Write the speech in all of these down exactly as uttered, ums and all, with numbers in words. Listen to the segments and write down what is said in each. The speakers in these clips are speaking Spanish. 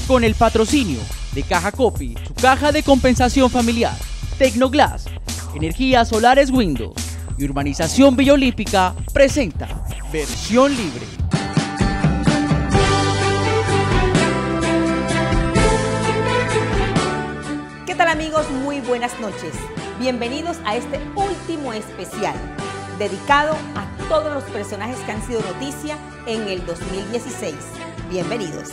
Con el patrocinio de Caja Copi, su caja de compensación familiar, Tecnoglass, Energías Solares Windows y Urbanización Villa Olímpica presenta Versión Libre. ¿Qué tal, amigos? Muy buenas noches. Bienvenidos a este último especial dedicado a todos los personajes que han sido noticia en el dos mil dieciséis. Bienvenidos.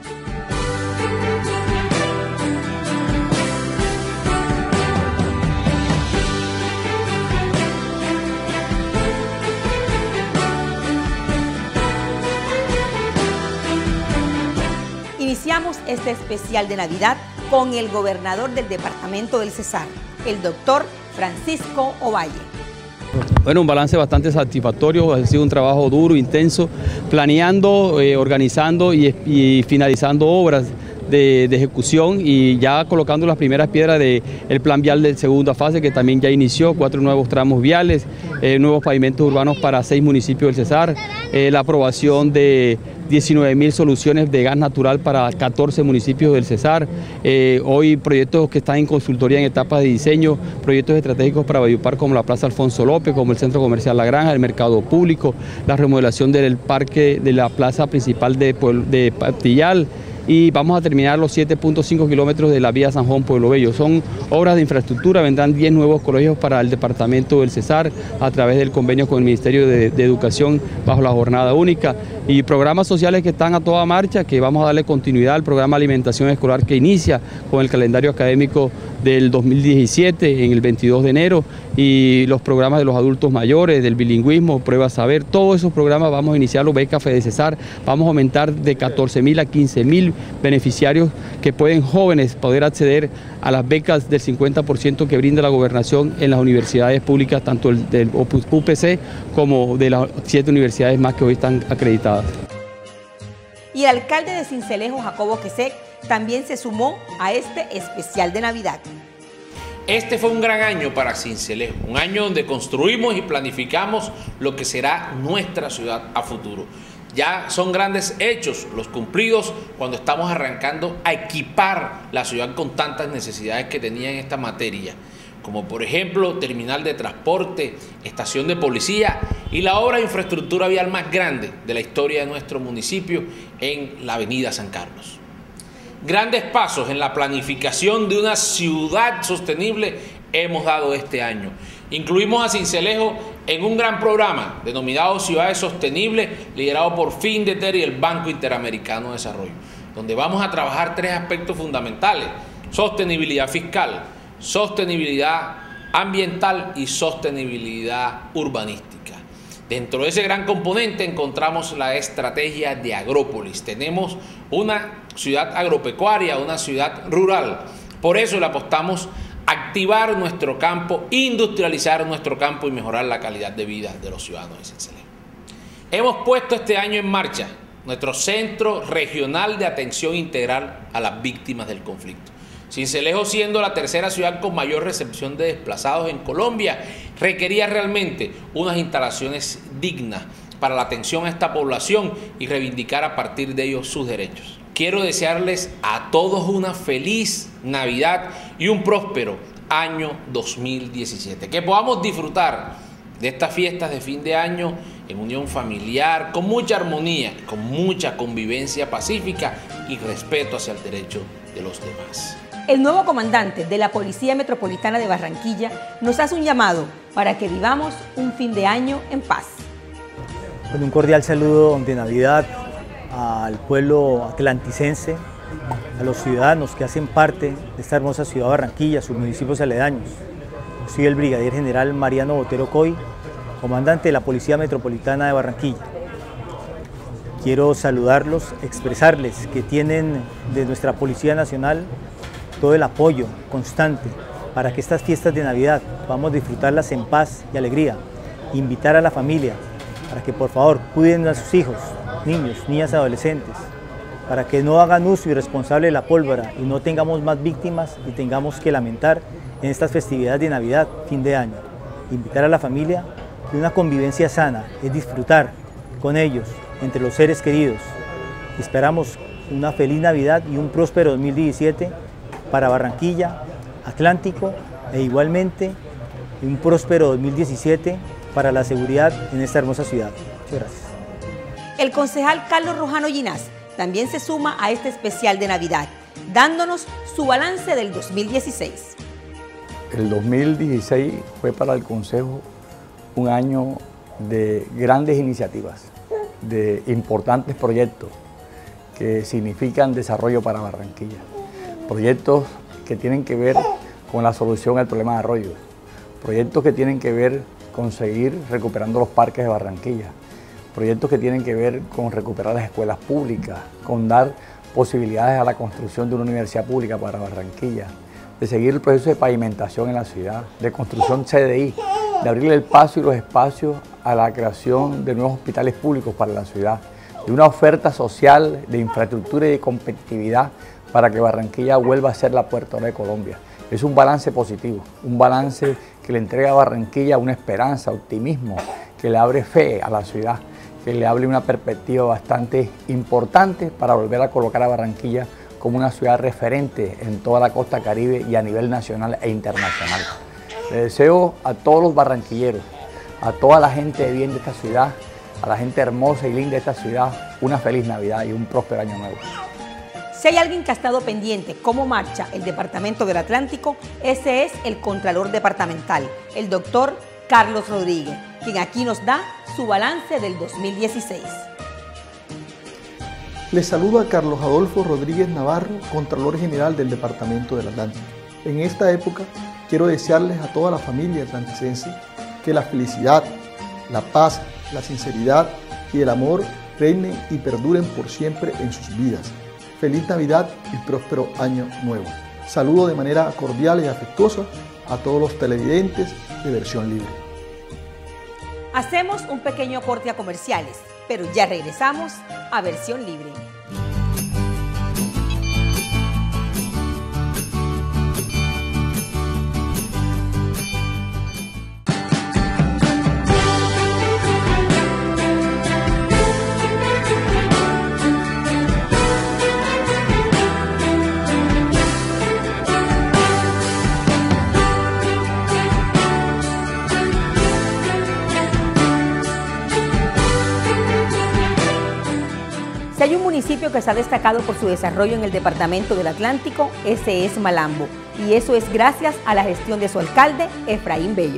Iniciamos este especial de Navidad con el gobernador del departamento del Cesar, el doctor Francisco Ovalle. Bueno, un balance bastante satisfactorio, ha sido un trabajo duro, intenso, planeando, eh, organizando y, y finalizando obras de, de ejecución y ya colocando las primeras piedras del plan vial de segunda fase, que también ya inició, cuatro nuevos tramos viales, eh, nuevos pavimentos urbanos para seis municipios del Cesar, eh, la aprobación de diecinueve mil soluciones de gas natural para catorce municipios del Cesar, eh, hoy proyectos que están en consultoría en etapas de diseño, proyectos estratégicos para Valledupar como la Plaza Alfonso López, como el Centro Comercial La Granja, el Mercado Público, la remodelación del parque de la plaza principal de, de Patillal, y vamos a terminar los siete punto cinco kilómetros de la vía San Juan Pueblo Bello. Son obras de infraestructura, vendrán diez nuevos colegios para el departamento del Cesar a través del convenio con el Ministerio de, de Educación bajo la jornada única, y programas sociales que están a toda marcha, que vamos a darle continuidad al programa de alimentación escolar que inicia con el calendario académico del dos mil diecisiete en el veintidós de enero, y los programas de los adultos mayores, del bilingüismo, Prueba Saber, todos esos programas vamos a iniciar, los becas Fede Cesar, vamos a aumentar de catorce mil a quince mil beneficiarios que pueden, jóvenes, poder acceder a las becas del cincuenta por ciento que brinda la gobernación en las universidades públicas, tanto el del U P C como de las siete universidades más que hoy están acreditadas. Y el alcalde de Sincelejo, Jacobo Quesec, también se sumó a este especial de Navidad. Este fue un gran año para Sincelejo, un año donde construimos y planificamos lo que será nuestra ciudad a futuro. Ya son grandes hechos los cumplidos cuando estamos arrancando a equipar la ciudad con tantas necesidades que tenía en esta materia, como por ejemplo terminal de transporte, estación de policía y la obra de infraestructura vial más grande de la historia de nuestro municipio en la avenida San Carlos. Grandes pasos en la planificación de una ciudad sostenible hemos dado este año. Incluimos a Sincelejo en un gran programa denominado Ciudades Sostenibles, liderado por FINDETER y el Banco Interamericano de Desarrollo, donde vamos a trabajar tres aspectos fundamentales: sostenibilidad fiscal, sostenibilidad ambiental y sostenibilidad urbanística. Dentro de ese gran componente encontramos la estrategia de Agrópolis. Tenemos una ciudad agropecuaria, una ciudad rural. Por eso le apostamos a activar nuestro campo, industrializar nuestro campo y mejorar la calidad de vida de los ciudadanos de Sincelejo. Hemos puesto este año en marcha nuestro Centro Regional de Atención Integral a las Víctimas del Conflicto. Sincelejo, siendo la tercera ciudad con mayor recepción de desplazados en Colombia, requería realmente unas instalaciones dignas para la atención a esta población y reivindicar a partir de ellos sus derechos. Quiero desearles a todos una feliz Navidad y un próspero año dos mil diecisiete. Que podamos disfrutar de estas fiestas de fin de año en unión familiar, con mucha armonía, con mucha convivencia pacífica y respeto hacia el derecho de los demás. El nuevo comandante de la Policía Metropolitana de Barranquilla nos hace un llamado para que vivamos un fin de año en paz. Con un cordial saludo de Navidad al pueblo atlanticense, a los ciudadanos que hacen parte de esta hermosa ciudad de Barranquilla, sus municipios aledaños. Soy el brigadier general Mariano Botero Coy, comandante de la Policía Metropolitana de Barranquilla. Quiero saludarlos, expresarles que tienen de nuestra Policía Nacional todo el apoyo constante para que estas fiestas de Navidad podamos disfrutarlas en paz y alegría. Invitar a la familia para que por favor cuiden a sus hijos, niños, niñas y adolescentes, para que no hagan uso irresponsable de la pólvora y no tengamos más víctimas y tengamos que lamentar en estas festividades de Navidad, fin de año. Invitar a la familia que una convivencia sana es disfrutar con ellos, entre los seres queridos. Esperamos una feliz Navidad y un próspero dos mil diecisiete para Barranquilla, Atlántico e igualmente un próspero dos mil diecisiete para la seguridad en esta hermosa ciudad. Muchas gracias. El concejal Carlos Rojano Ginás también se suma a este especial de Navidad, dándonos su balance del dos mil dieciséis. El dos mil dieciséis fue para el Consejo un año de grandes iniciativas, de importantes proyectos que significan desarrollo para Barranquilla. Proyectos que tienen que ver con la solución al problema de arroyos, proyectos que tienen que ver con seguir recuperando los parques de Barranquilla, proyectos que tienen que ver con recuperar las escuelas públicas, con dar posibilidades a la construcción de una universidad pública para Barranquilla, de seguir el proceso de pavimentación en la ciudad, de construcción C D I, de abrirle el paso y los espacios a la creación de nuevos hospitales públicos para la ciudad, de una oferta social de infraestructura y de competitividad para que Barranquilla vuelva a ser la Puerto Rico de Colombia. Es un balance positivo, un balance que le entrega a Barranquilla una esperanza, optimismo, que le abre fe a la ciudad, que le abre una perspectiva bastante importante para volver a colocar a Barranquilla como una ciudad referente en toda la costa caribe y a nivel nacional e internacional. Le deseo a todos los barranquilleros, a toda la gente de bien de esta ciudad, a la gente hermosa y linda de esta ciudad, una feliz Navidad y un próspero año nuevo. Si hay alguien que ha estado pendiente cómo marcha el Departamento del Atlántico, ese es el Contralor Departamental, el doctor Carlos Rodríguez, quien aquí nos da su balance del dos mil dieciséis. Les saludo a Carlos Adolfo Rodríguez Navarro, Contralor General del Departamento del Atlántico. En esta época quiero desearles a toda la familia atlanticense que la felicidad, la paz, la sinceridad y el amor reinen y perduren por siempre en sus vidas. Feliz Navidad y próspero año nuevo. Saludo de manera cordial y afectuosa a todos los televidentes de Versión Libre. Hacemos un pequeño corte a comerciales, pero ya regresamos a Versión Libre. Si hay un municipio que se ha destacado por su desarrollo en el Departamento del Atlántico, ese es Malambo. Y eso es gracias a la gestión de su alcalde, Efraín Bello.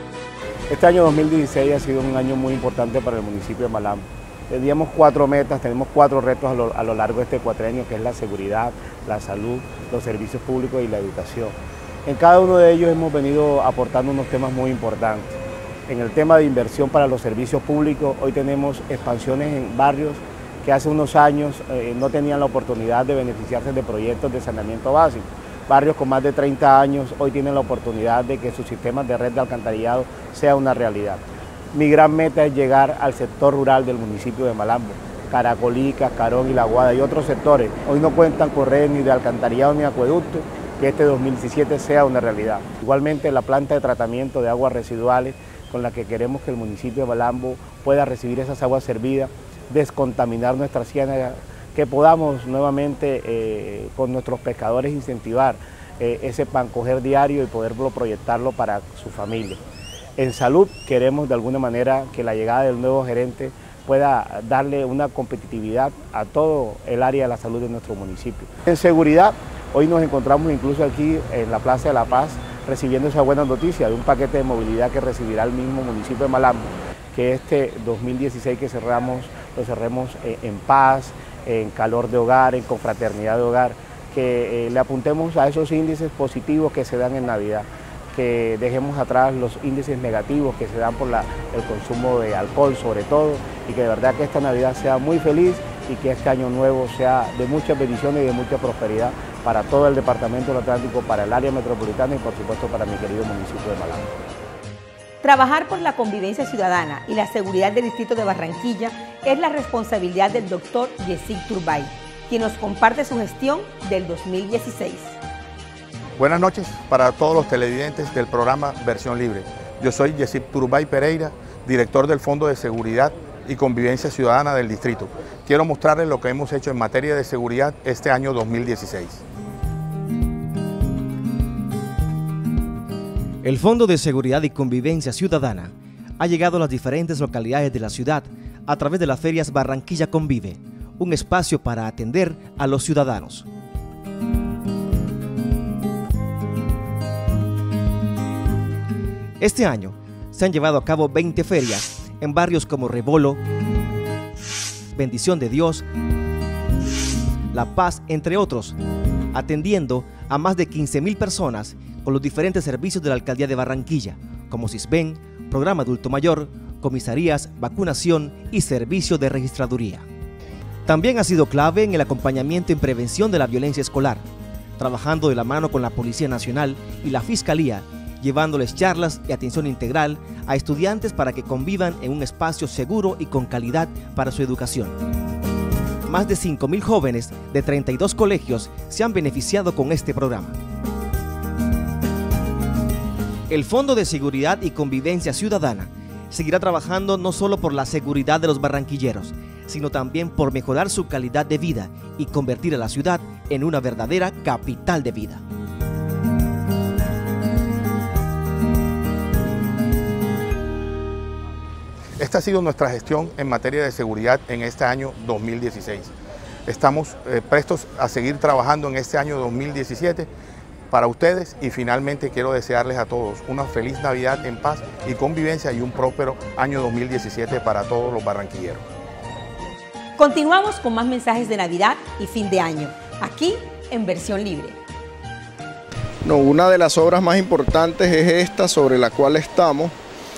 Este año dos mil dieciséis ha sido un año muy importante para el municipio de Malambo. Teníamos cuatro metas, tenemos cuatro retos a lo, a lo largo de este cuatrenio, que es la seguridad, la salud, los servicios públicos y la educación. En cada uno de ellos hemos venido aportando unos temas muy importantes. En el tema de inversión para los servicios públicos, hoy tenemos expansiones en barrios que hace unos años eh, no tenían la oportunidad de beneficiarse de proyectos de saneamiento básico. Barrios con más de treinta años hoy tienen la oportunidad de que sus sistemas de red de alcantarillado sea una realidad. Mi gran meta es llegar al sector rural del municipio de Malambo. Caracolí, Cascarón y La Guada y otros sectores hoy no cuentan con redes ni de alcantarillado ni acueducto, que este dos mil diecisiete sea una realidad. Igualmente la planta de tratamiento de aguas residuales con la que queremos que el municipio de Malambo pueda recibir esas aguas servidas, descontaminar nuestra ciénaga, que podamos nuevamente eh, con nuestros pescadores incentivar eh, ese pan coger diario y poderlo proyectarlo para su familia. En salud queremos de alguna manera que la llegada del nuevo gerente pueda darle una competitividad a todo el área de la salud de nuestro municipio. En seguridad, hoy nos encontramos incluso aquí en la Plaza de la Paz recibiendo esa buena noticia de un paquete de movilidad que recibirá el mismo municipio de Malambo, que este dos mil dieciséis que cerramos, lo cerremos en paz, en calor de hogar, en confraternidad de hogar, que eh, le apuntemos a esos índices positivos que se dan en Navidad, que dejemos atrás los índices negativos que se dan por la, el consumo de alcohol sobre todo, y que de verdad que esta Navidad sea muy feliz y que este año nuevo sea de muchas bendiciones y de mucha prosperidad para todo el Departamento del Atlántico, para el área metropolitana y por supuesto para mi querido municipio de Malambo. Trabajar por la convivencia ciudadana y la seguridad del distrito de Barranquilla es la responsabilidad del doctor Yesip Turbay, quien nos comparte su gestión del dos mil dieciséis. Buenas noches para todos los televidentes del programa Versión Libre. Yo soy Yesip Turbay Pereira, director del Fondo de Seguridad y Convivencia Ciudadana del distrito. Quiero mostrarles lo que hemos hecho en materia de seguridad este año dos mil dieciséis. El Fondo de Seguridad y Convivencia Ciudadana ha llegado a las diferentes localidades de la ciudad a través de las ferias Barranquilla Convive, un espacio para atender a los ciudadanos. Este año se han llevado a cabo veinte ferias en barrios como Rebolo, Bendición de Dios, La Paz, entre otros, atendiendo a más de quince mil personas con los diferentes servicios de la Alcaldía de Barranquilla, como CISBEN, Programa Adulto Mayor, comisarías, vacunación y servicio de registraduría. También ha sido clave en el acompañamiento en prevención de la violencia escolar, trabajando de la mano con la Policía Nacional y la Fiscalía, llevándoles charlas y atención integral a estudiantes para que convivan en un espacio seguro y con calidad para su educación. Más de cinco mil jóvenes de treinta y dos colegios se han beneficiado con este programa. El Fondo de Seguridad y Convivencia Ciudadana seguirá trabajando no solo por la seguridad de los barranquilleros, sino también por mejorar su calidad de vida y convertir a la ciudad en una verdadera capital de vida. Esta ha sido nuestra gestión en materia de seguridad en este año dos mil dieciséis. Estamos eh, prestos a seguir trabajando en este año dos mil diecisiete para ustedes y finalmente quiero desearles a todos una feliz Navidad en paz y convivencia y un próspero año dos mil diecisiete para todos los barranquilleros. Continuamos con más mensajes de Navidad y fin de año, aquí en Versión Libre. No, una de las obras más importantes es esta sobre la cual estamos.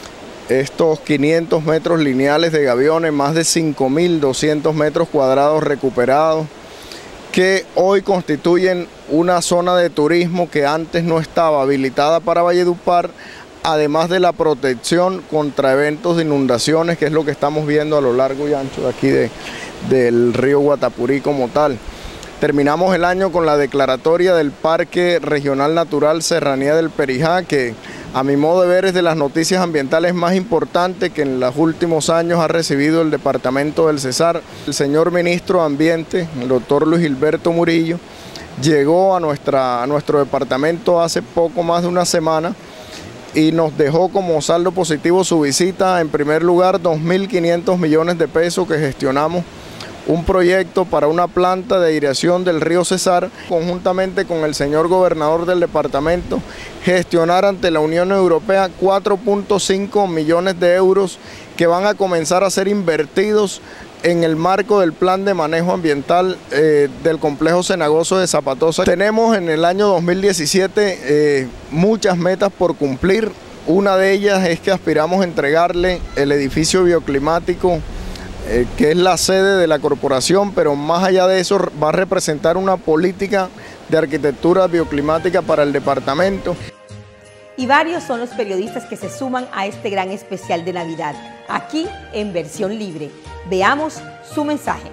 Estos quinientos metros lineales de gaviones, más de cinco mil doscientos metros cuadrados recuperados, que hoy constituyen una zona de turismo que antes no estaba habilitada para Valledupar, además de la protección contra eventos de inundaciones, que es lo que estamos viendo a lo largo y ancho de aquí de, del río Guatapurí como tal. Terminamos el año con la declaratoria del Parque Regional Natural Serranía del Perijá, que a mi modo de ver es de las noticias ambientales más importantes que en los últimos años ha recibido el departamento del Cesar. El señor ministro de Ambiente, el doctor Luis Gilberto Murillo, llegó a, nuestra, a nuestro departamento hace poco más de una semana y nos dejó como saldo positivo su visita. En primer lugar, dos mil quinientos millones de pesos que gestionamos, un proyecto para una planta de aireación del río Cesar, conjuntamente con el señor gobernador del departamento, gestionar ante la Unión Europea cuatro punto cinco millones de euros que van a comenzar a ser invertidos en el marco del plan de manejo ambiental eh, del complejo cenagoso de Zapatosa. Tenemos en el año dos mil diecisiete eh, muchas metas por cumplir. Una de ellas es que aspiramos a entregarle el edificio bioclimático, eh, que es la sede de la corporación, pero más allá de eso va a representar una política de arquitectura bioclimática para el departamento. Y varios son los periodistas que se suman a este gran especial de Navidad, aquí en Versión Libre. Veamos su mensaje.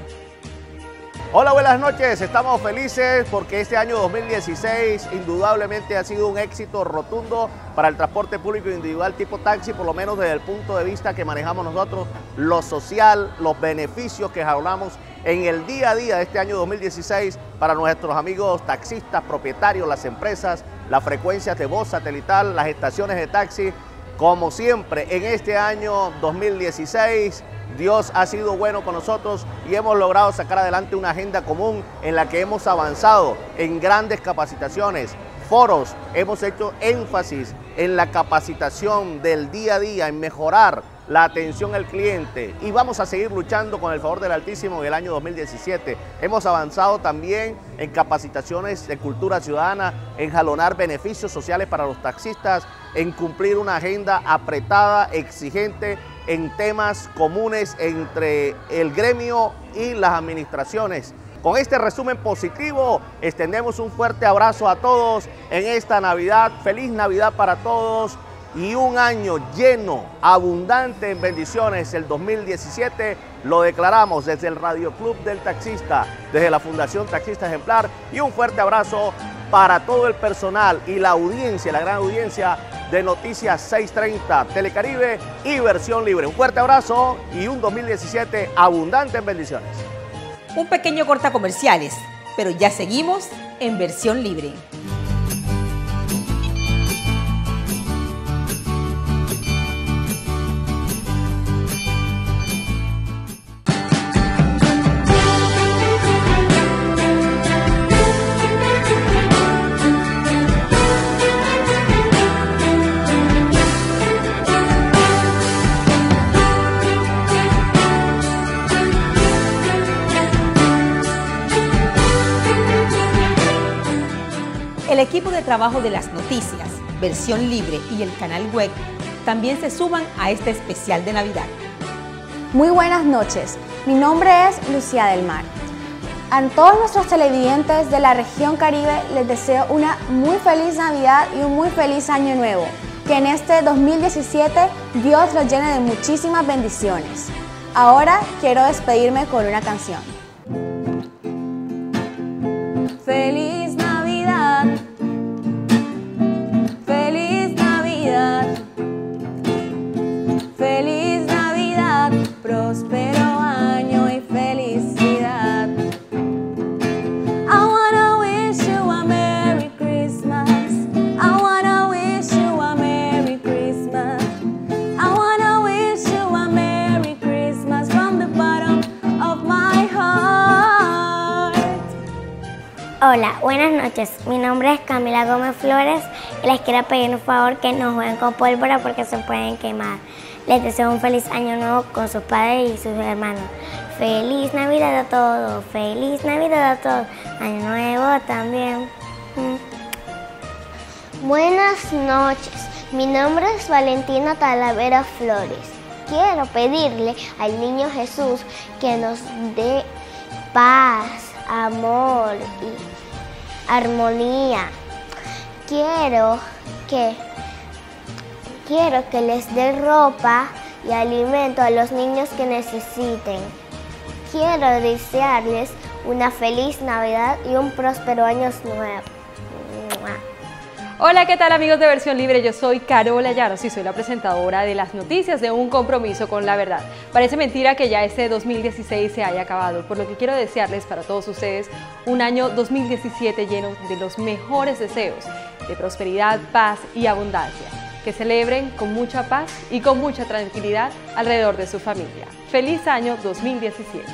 Hola, buenas noches. Estamos felices porque este año dos mil dieciséis indudablemente ha sido un éxito rotundo para el transporte público individual tipo taxi, por lo menos desde el punto de vista que manejamos nosotros, lo social, los beneficios que hablamos en el día a día de este año dos mil dieciséis para nuestros amigos taxistas, propietarios, las empresas, las frecuencias de voz satelital, las estaciones de taxi. Como siempre, en este año dos mil dieciséis, Dios ha sido bueno con nosotros y hemos logrado sacar adelante una agenda común en la que hemos avanzado en grandes capacitaciones, foros, hemos hecho énfasis en la capacitación del día a día, en mejorar la atención al cliente y vamos a seguir luchando con el favor del Altísimo en el año dos mil diecisiete. Hemos avanzado también en capacitaciones de cultura ciudadana, en jalonar beneficios sociales para los taxistas, en cumplir una agenda apretada, exigente, en temas comunes entre el gremio y las administraciones. Con este resumen positivo, extendemos un fuerte abrazo a todos en esta Navidad. Feliz Navidad para todos y un año lleno, abundante en bendiciones. El dos mil diecisiete lo declaramos desde el Radio Club del Taxista, desde la Fundación Taxista Ejemplar, y un fuerte abrazo para todo el personal y la audiencia, la gran audiencia de Noticias seiscientos treinta, Telecaribe y Versión Libre. Un fuerte abrazo y un dos mil diecisiete abundante en bendiciones. Un pequeño corta comerciales, pero ya seguimos en Versión Libre. El equipo de trabajo de las noticias, Versión Libre y el canal web también se suman a este especial de Navidad. Muy buenas noches, mi nombre es Lucía del Mar. A todos nuestros televidentes de la región Caribe les deseo una muy feliz Navidad y un muy feliz Año Nuevo. Que en este dos mil diecisiete Dios los llene de muchísimas bendiciones. Ahora quiero despedirme con una canción. Feliz Navidad, feliz Navidad, feliz Navidad, próspero año y felicidad. I wanna wish you a Merry Christmas, I wanna wish you a Merry Christmas, I wanna wish you a Merry Christmas from the bottom of my heart. Hola, buenas noches. Mi nombre es Camila Gómez Flores y les quiero pedir un favor que no jueguen con pólvora porque se pueden quemar. Les deseo un feliz año nuevo con sus padres y sus hermanos. Feliz Navidad a todos, feliz Navidad a todos, año nuevo también. Mm. Buenas noches, mi nombre es Valentina Talavera Flores. Quiero pedirle al niño Jesús que nos dé paz, amor y armonía. Quiero que, quiero que les dé ropa y alimento a los niños que necesiten. Quiero desearles una feliz Navidad y un próspero año nuevo. Hola, ¿qué tal amigos de Versión Libre? Yo soy Carola Llanos y soy la presentadora de las noticias de Un Compromiso con la Verdad. Parece mentira que ya este dos mil dieciséis se haya acabado, por lo que quiero desearles para todos ustedes un año dos mil diecisiete lleno de los mejores deseos, de prosperidad, paz y abundancia. Que celebren con mucha paz y con mucha tranquilidad alrededor de su familia. ¡Feliz año dos mil diecisiete!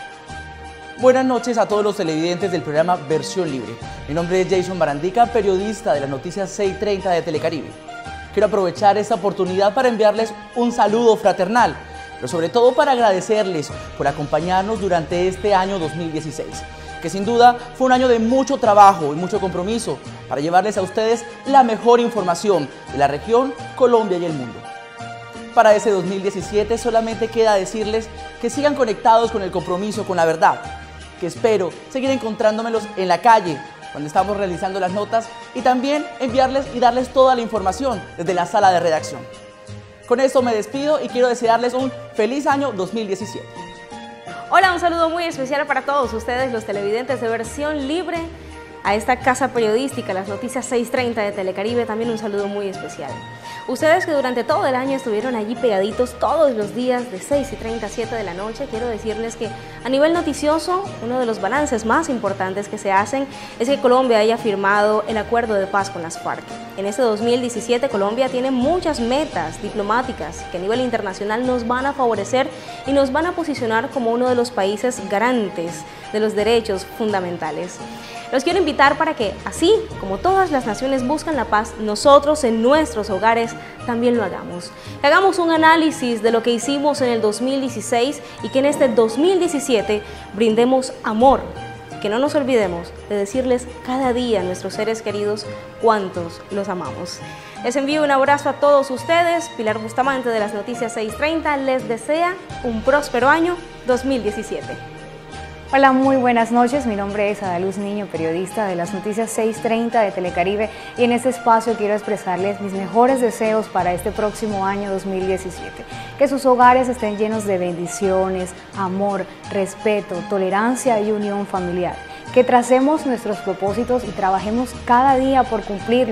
Buenas noches a todos los televidentes del programa Versión Libre. Mi nombre es Jason Barandica, periodista de las Noticias seiscientos treinta de Telecaribe. Quiero aprovechar esta oportunidad para enviarles un saludo fraternal, pero sobre todo para agradecerles por acompañarnos durante este año dos mil dieciséis, que sin duda fue un año de mucho trabajo y mucho compromiso para llevarles a ustedes la mejor información de la región, Colombia y el mundo. Para ese dos mil diecisiete solamente queda decirles que sigan conectados con el compromiso, con la verdad, que espero seguir encontrándomelos en la calle cuando estamos realizando las notas y también enviarles y darles toda la información desde la sala de redacción. Con esto me despido y quiero desearles un feliz año dos mil diecisiete. Hola, un saludo muy especial para todos ustedes, los televidentes de Versión Libre, a esta casa periodística, las Noticias seiscientos treinta de Telecaribe, también un saludo muy especial. Ustedes que durante todo el año estuvieron allí pegaditos todos los días de seis y treinta a siete de la noche, quiero decirles que a nivel noticioso, uno de los balances más importantes que se hacen es que Colombia haya firmado el acuerdo de paz con las FARC. En este dos mil diecisiete Colombia tiene muchas metas diplomáticas que a nivel internacional nos van a favorecer y nos van a posicionar como uno de los países garantes de los derechos fundamentales. Los quiero invitar para que, así como todas las naciones buscan la paz, nosotros en nuestros hogares también lo hagamos. Que hagamos un análisis de lo que hicimos en el dos mil dieciséis y que en este dos mil diecisiete brindemos amor. Que no nos olvidemos de decirles cada día a nuestros seres queridos cuántos los amamos. Les envío un abrazo a todos ustedes. Pilar Bustamante de las Noticias seiscientos treinta les desea un próspero año dos mil diecisiete. Hola, muy buenas noches. Mi nombre es Adaluz Niño, periodista de las Noticias seiscientos treinta de Telecaribe, y en este espacio quiero expresarles mis mejores deseos para este próximo año dos mil diecisiete. Que sus hogares estén llenos de bendiciones, amor, respeto, tolerancia y unión familiar. Que tracemos nuestros propósitos y trabajemos cada día por cumplirlos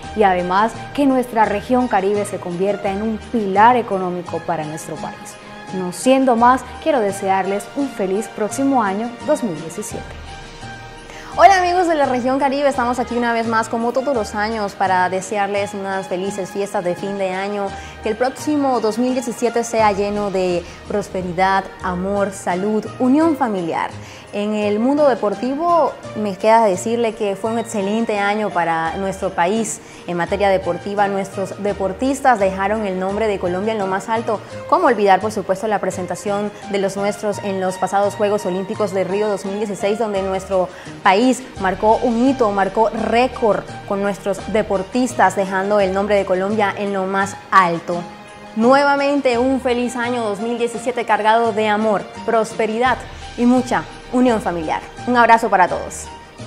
y además que nuestra región Caribe se convierta en un pilar económico para nuestro país. No siendo más, quiero desearles un feliz próximo año dos mil diecisiete. Hola amigos de la región Caribe, estamos aquí una vez más como todos los años para desearles unas felices fiestas de fin de año, que el próximo dos mil diecisiete sea lleno de prosperidad, amor, salud, unión familiar. En el mundo deportivo me queda decirle que fue un excelente año para nuestro país en materia deportiva. Nuestros deportistas dejaron el nombre de Colombia en lo más alto. ¿Cómo olvidar, por supuesto, la presentación de los nuestros en los pasados Juegos Olímpicos de Río dos mil dieciséis, donde nuestro país marcó un hito, marcó récord con nuestros deportistas, dejando el nombre de Colombia en lo más alto? Nuevamente un feliz año dos mil diecisiete cargado de amor, prosperidad y mucha unión familiar. Un abrazo para todos.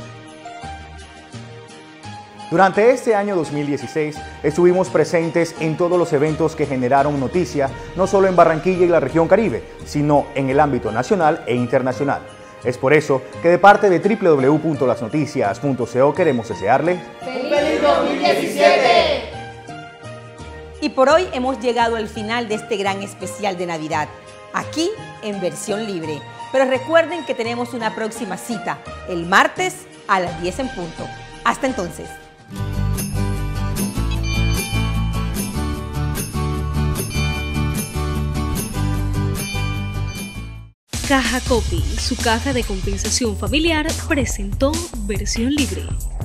Durante este año dos mil dieciséis estuvimos presentes en todos los eventos que generaron noticia, no solo en Barranquilla y la región Caribe, sino en el ámbito nacional e internacional. Es por eso que de parte de doble u doble u doble u punto las noticias punto co queremos desearle ¡Feliz dos mil diecisiete! Y por hoy hemos llegado al final de este gran especial de Navidad, aquí en versión libre. Pero recuerden que tenemos una próxima cita, el martes a las diez en punto. Hasta entonces. Caja Copy, su caja de compensación familiar, presentó Versión Libre.